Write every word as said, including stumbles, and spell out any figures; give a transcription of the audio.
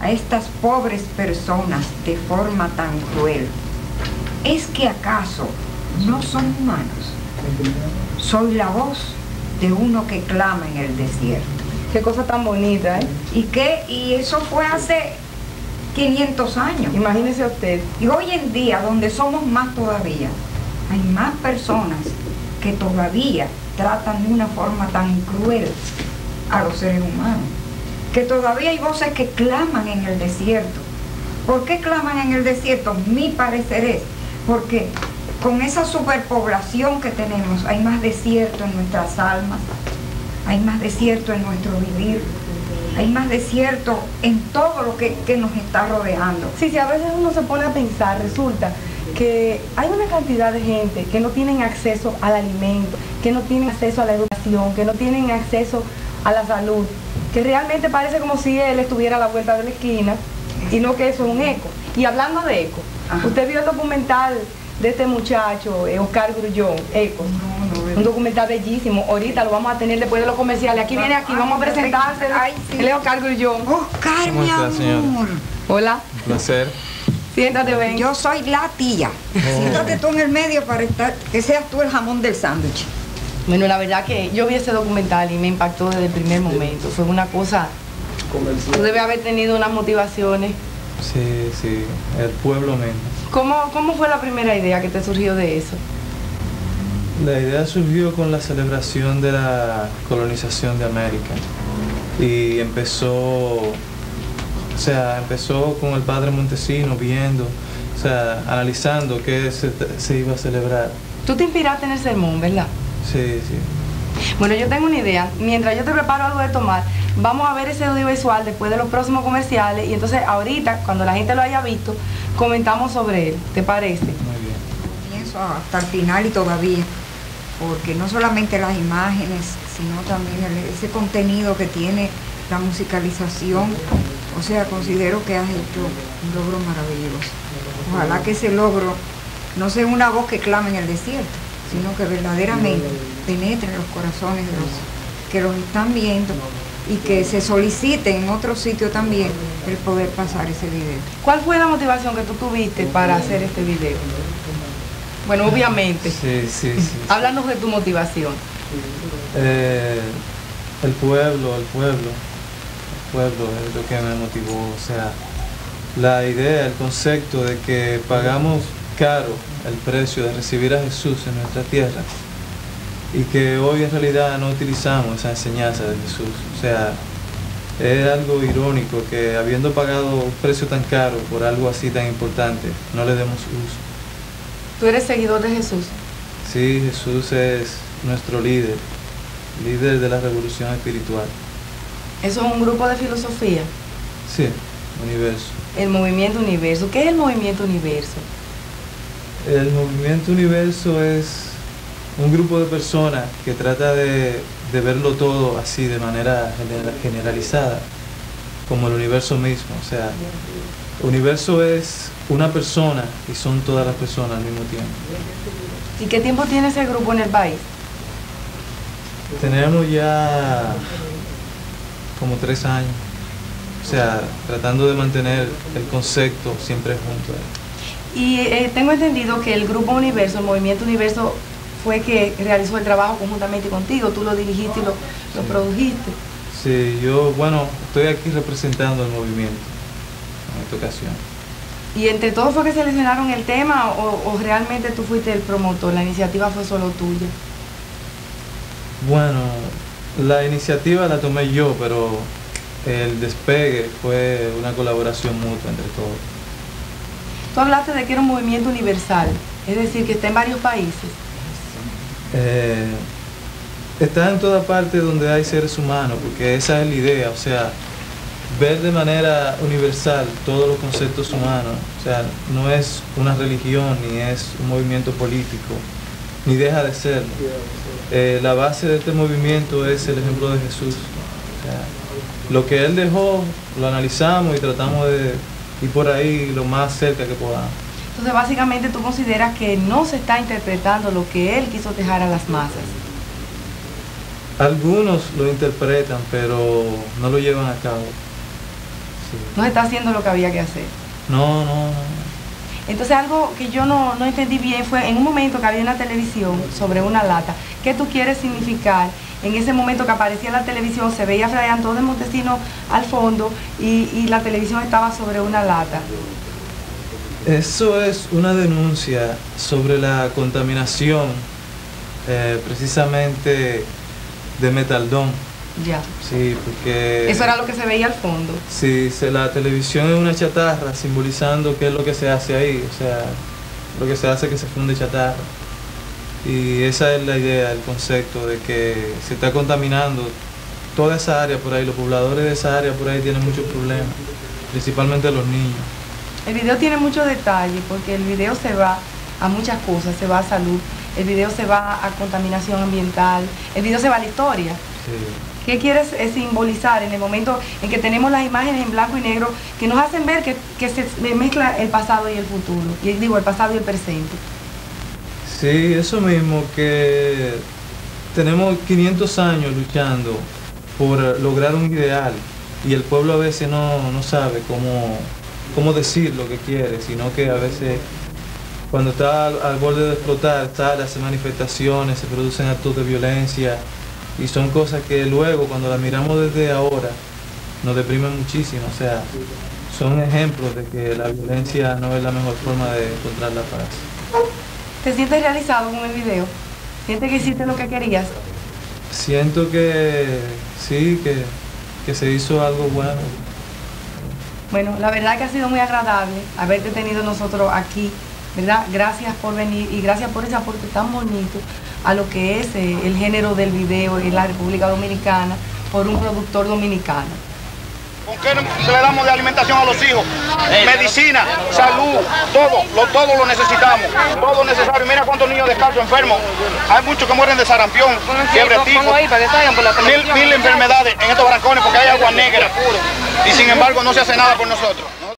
a estas pobres personas de forma tan cruel? ¿Es que acaso no son humanos? Soy la voz de uno que clama en el desierto. Qué cosa tan bonita, ¿eh? ¿Y qué? Y eso fue hace quinientos años. Imagínese usted. Y hoy en día, donde somos más todavía, hay más personas que todavía tratan de una forma tan cruel a los seres humanos. Que todavía hay voces que claman en el desierto. ¿Por qué claman en el desierto? Mi parecer es porque con esa superpoblación que tenemos hay más desierto en nuestras almas, hay más desierto en nuestro vivir, hay más desierto en todo lo que, que nos está rodeando. Sí, sí, a veces uno se pone a pensar, resulta que hay una cantidad de gente que no tienen acceso al alimento, que no tienen acceso a la educación, que no tienen acceso a la salud, que realmente parece como si él estuviera a la vuelta de la esquina y no que eso es un eco. Y hablando de eco, ajá, ¿usted vio el documental de este muchacho, eh, Oscar Grullón, Eco? No, no, un documental bellísimo. Ahorita lo vamos a tener después de los comerciales. Aquí viene, aquí vamos a presentarse. Ay, sí. Él es Oscar Grullón. Oscar, mi amor. Señora? Hola. Un placer. Siéntate, ven. Yo soy la tía. Oh. Siéntate tú en el medio para estar, que seas tú el jamón del sándwich. Bueno, la verdad que yo vi ese documental y me impactó desde el primer momento. Fue una cosa... Tú debes haber tenido unas motivaciones. Sí, sí, el pueblo mismo. ¿Cómo, ¿Cómo fue la primera idea que te surgió de eso? La idea surgió con la celebración de la colonización de América. Y empezó, o sea, empezó con el padre Montesino viendo, o sea, analizando qué se, se iba a celebrar. Tú te inspiraste en el sermón, ¿verdad? Sí, sí. Bueno, yo tengo una idea. Mientras yo te preparo algo de tomar, vamos a ver ese audiovisual después de los próximos comerciales y entonces ahorita, cuando la gente lo haya visto, comentamos sobre él. ¿Te parece? Muy bien. Comienzo hasta el final y todavía, porque no solamente las imágenes, sino también el, ese contenido que tiene la musicalización. O sea, considero que has hecho un logro maravilloso. Ojalá que ese logro no sea una voz que clame en el desierto, sino que verdaderamente penetre en los corazones de los que los están viendo y que se solicite en otro sitio también el poder pasar ese video. ¿Cuál fue la motivación que tú tuviste para hacer este video? Bueno, obviamente. Sí, sí, sí. Háblanos de tu motivación. Eh, el pueblo, el pueblo, el pueblo es lo que me motivó. O sea, la idea, el concepto de que pagamos caro el precio de recibir a Jesús en nuestra tierra y que hoy en realidad no utilizamos esa enseñanza de Jesús. O sea, es algo irónico que habiendo pagado un precio tan caro por algo así tan importante, no le demos uso. ¿Tú eres seguidor de Jesús? Sí, Jesús es nuestro líder, líder de la revolución espiritual. ¿Eso es un grupo de filosofía? Sí, Universo. El movimiento Universo. ¿Qué es el movimiento Universo? El movimiento Universo es un grupo de personas que trata de, de verlo todo así de manera generalizada, como el universo mismo. O sea, el universo es una persona y son todas las personas al mismo tiempo. ¿Y qué tiempo tiene ese grupo en el país? Tenemos ya como tres años, o sea, tratando de mantener el concepto siempre junto a él. Y eh, tengo entendido que el Grupo Universo, el Movimiento Universo, fue que realizó el trabajo conjuntamente contigo, tú lo dirigiste y lo, lo Sí. produjiste. Sí, yo, bueno, estoy aquí representando el movimiento en esta ocasión. ¿Y entre todos fue que seleccionaron el tema o, o realmente tú fuiste el promotor, la iniciativa fue solo tuya? Bueno, la iniciativa la tomé yo, pero el despegue fue una colaboración mutua entre todos. Tú hablaste de que era un movimiento universal, es decir, que está en varios países. Eh, está en toda parte donde hay seres humanos, porque esa es la idea, o sea, ver de manera universal todos los conceptos humanos. O sea, no es una religión, ni es un movimiento político, ni deja de serlo. Eh, la base de este movimiento es el ejemplo de Jesús. O sea, lo que Él dejó, lo analizamos y tratamos de ir por ahí lo más cerca que podamos. Entonces, básicamente, tú consideras que no se está interpretando lo que Él quiso dejar a las masas. Algunos lo interpretan, pero no lo llevan a cabo. O Sí. No se está haciendo lo que había que hacer. No, no, no. Entonces algo que yo no, no entendí bien fue en un momento que había una televisión sobre una lata. ¿Qué tú quieres significar? En ese momento que aparecía la televisión, se veía Fray Antón de Montesinos al fondo y, y la televisión estaba sobre una lata. Eso es una denuncia sobre la contaminación eh, precisamente de Metaldón. Ya. Sí, porque... Eso era lo que se veía al fondo. Sí, se, la televisión es una chatarra simbolizando qué es lo que se hace ahí, o sea, lo que se hace es que se funde chatarra. Y esa es la idea, el concepto de que se está contaminando toda esa área por ahí, los pobladores de esa área por ahí tienen muchos problemas, principalmente los niños. El video tiene muchos detalles porque el video se va a muchas cosas, se va a salud, el video se va a contaminación ambiental, el video se va a la historia. Sí. ¿Qué quieres simbolizar en el momento en que tenemos las imágenes en blanco y negro que nos hacen ver que, que se mezcla el pasado y el futuro? Y digo, el pasado y el presente. Sí, eso mismo, que tenemos quinientos años luchando por lograr un ideal y el pueblo a veces no, no sabe cómo, cómo decir lo que quiere, sino que a veces cuando está al, al borde de explotar, sale, hace manifestaciones, se producen actos de violencia. Y son cosas que luego, cuando las miramos desde ahora, nos deprimen muchísimo. O sea, son ejemplos de que la violencia no es la mejor forma de encontrar la paz. ¿Te sientes realizado con el video? ¿Sientes que hiciste lo que querías? Siento que sí, que, que se hizo algo bueno. Bueno, la verdad que ha sido muy agradable haberte tenido nosotros aquí, ¿verdad? Gracias por venir y gracias por ese aporte tan bonito a lo que es eh, el género del video en la República Dominicana por un productor dominicano. ¿Con qué le damos de alimentación a los hijos? Medicina, salud, todo, lo, todo lo necesitamos, todo necesario. Mira cuántos niños descalzos enfermos. Hay muchos que mueren de sarampión, fiebre tifo, mil, mil enfermedades en estos barrancones porque hay agua negra. Y sin embargo no se hace nada por nosotros.